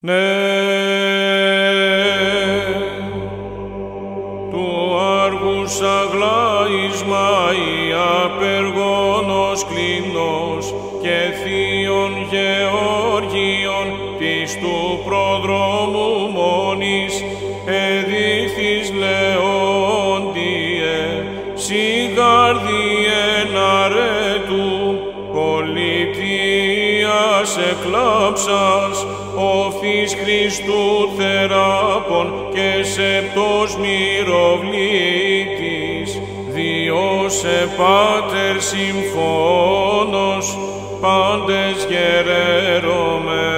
Ναι, του άργους αγλάισμα η απεργόνος κλίνος και θείων Γεώργιον της του προδρόμου μόνης εδίθης Λεόντιε σιγάρδιεν αρέτου πολιτείας εκλάψας όφης Χριστού θεράπων και σεπτός μυροβλήτης διώσε Πάτερ συμφώνος πάντες γερέρωμε.